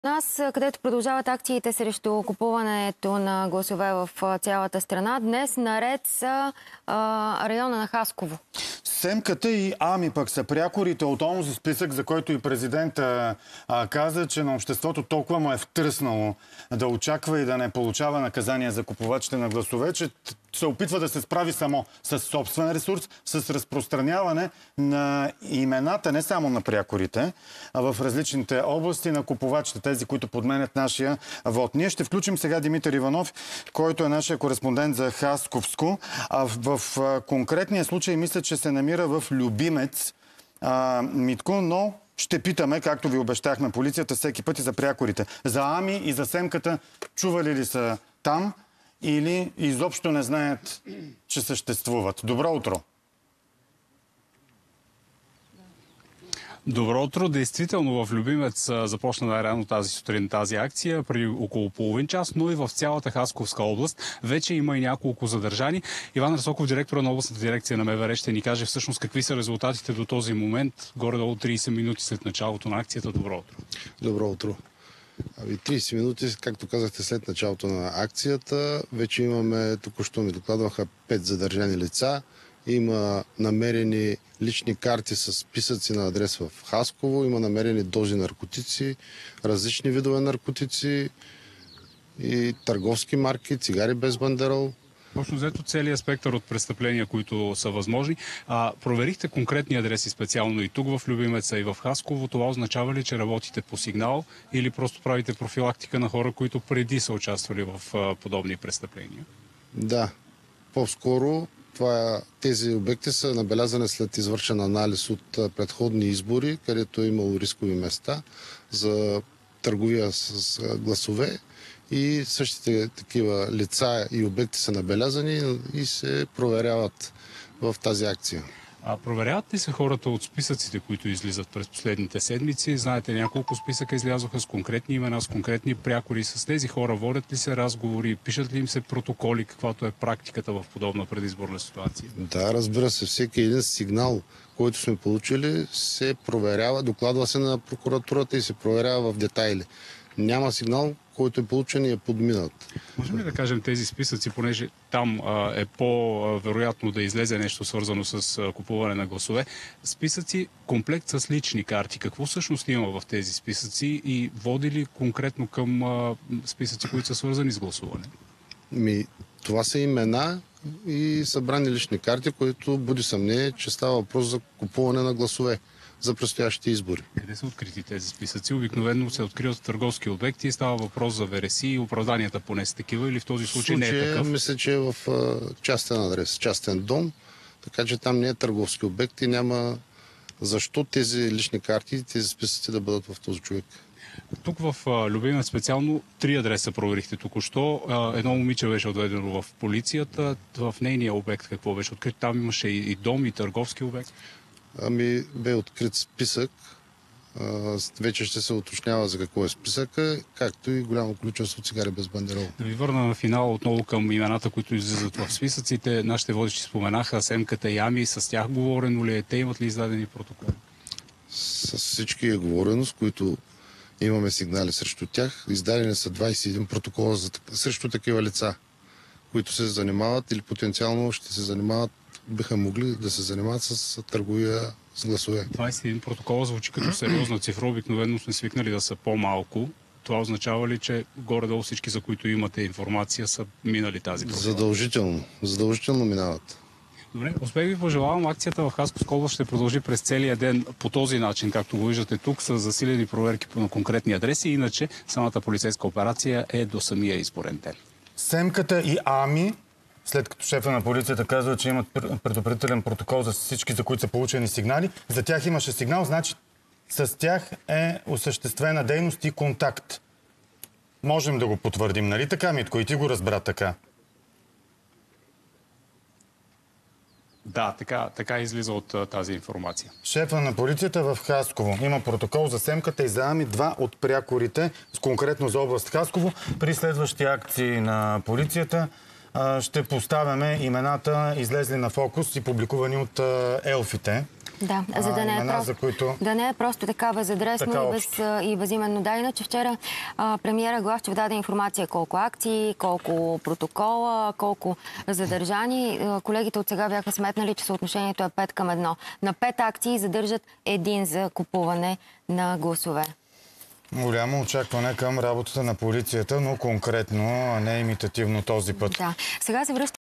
Нас, където продължават акциите срещу купуването на гласове в цялата страна, днес наред са района на Хасково. Семката и Ами пък са прякорите от онзи списък, за който и президента каза, че на обществото толкова му е втръснало да очаква и да не получава наказания за купувачите на гласове, че се опитва да се справи само с собствен ресурс, с разпространяване на имената, не само на прякорите, а в различните области на купувачите, тези, които подменят нашия вод. Ние ще включим сега Димитър Иванов, който е нашия кореспондент за Хасковско. В конкретния случай мисля, че се намира в Любимец, Митко, но ще питаме, както ви обещахме, полицията всеки път и за прякорите. За Ами и за Семката чували ли са там или изобщо не знаят, че съществуват? Добро утро! Добро утро. Действително в Любимец започна най-рано тази сутрин тази акция, преди около половин час, но и в цялата Хасковска област. Вече има и няколко задържани. Иван Расоков, директор на областната дирекция на МВР, ще ни каже всъщност какви са резултатите до този момент, горе-долу 30 минути след началото на акцията. Добро утро. Добро утро. 30 минути, както казахте, след началото на акцията, вече имаме, току-що ми докладваха 5 задържани лица. Има намерени лични карти с списъци на адрес в Хасково, има намерени дози наркотици, различни видове наркотици и търговски марки, цигари без бандерол. Точно взето целият спектър от престъпления, които са възможни. Проверихте конкретни адреси специално и тук в Любимеца и в Хасково. Това означава ли, че работите по сигнал или просто правите профилактика на хора, които преди са участвали в подобни престъпления? Да, по-скоро тези обекти са набелязани след извършен анализ от предходни избори, където е имало рискови места за търговия с гласове и същите такива лица и обекти са набелязани и се проверяват в тази акция. Проверяват ли се хората от списъците, които излизат през последните седмици? Знаете, няколко списъка излязоха с конкретни имена, с конкретни прякори. С тези хора водят ли се разговори? Пишат ли им се протоколи, каквато е практиката в подобна предизборна ситуация? Да, разбира се. Всеки един сигнал, който сме получили, се проверява, докладва се на прокуратурата и се проверява в детайли. Няма сигнал, който е получен и е подминат. Можем ли да кажем тези списъци, понеже там е по-вероятно да излезе нещо свързано с купуване на гласове? Списъци, комплект с лични карти. Какво всъщност има в тези списъци и води ли конкретно към списъци, които са свързани с гласуване? Това са имена и събрани лични карти, които буди съмнение, че става въпрос за купуване на гласове за предстоящите избори. Къде са открити тези списъци? Обикновено се откриват в търговски обекти и става въпрос за вереси и оправданията поне с такива, или в този случай не е такъв? Мисля, че е в частен адрес, частен дом, така че там не е търговски обект и няма защо тези лични карти и тези списъци да бъдат в този човек. Тук в Любимец специално 3 адреса проверихте току-що. Едно момиче беше отведено в полицията. В нейния обект какво беше открит? Там имаше и дом, и търговски обект. Бе открит списък. Вече ще се уточнява за какво е списъка, както и голямо количество цигари без бандерол. Да ви върна на финал отново към имената, които излизат в списъците. Нашите водещи споменаха Семката и Ами. С тях говорено ли е? Те имат ли издадени протоколи? С всички е говорено, с които имаме сигнали срещу тях. Издадени са 21 протокола срещу такива лица, които се занимават или потенциално ще се занимават, биха могли да се занимават с търговия с гласове. 21 протокола звучи като сериозна цифра. Обикновено сме свикнали да са по-малко. Това означава ли, че горе-долу всички, за които имате информация, са минали тази процедура? Задължително минават. Добре, успех ви пожелавам. Акцията в Хасковска област ще продължи през целия ден по този начин, както го виждате тук, с засилени проверки на конкретни адреси. Иначе самата полицейска операция е до самия изборен ден. Семката и Ами, след като шефа на полицията казва, че имат предупредителен протокол за всички, за които са получени сигнали, за тях имаше сигнал, значи с тях е осъществена дейност и контакт. Можем да го потвърдим, нали така, Митко? И ти го разбра така. Да, така излиза от тази информация. Шефа на полицията в Хасково има протокол за Семката и за Ами, 2 от прякорите, конкретно за област Хасково. При следващи акции на полицията ще поставяме имената, излезли на фокус и публикувани от елфите. Да, за да не е имена, просто, за които... да не е просто така безадресно и безименно. Да, иначе вчера премиера Главчев даде информация колко акции, колко протокола, колко задържани. Колегите от сега бяха сметнали, че съотношението е 5:1. На 5 акции задържат 1 за купуване на гласове. Голямо очакване към работата на полицията, но конкретно, а не имитативно този път. Да. Сега се връща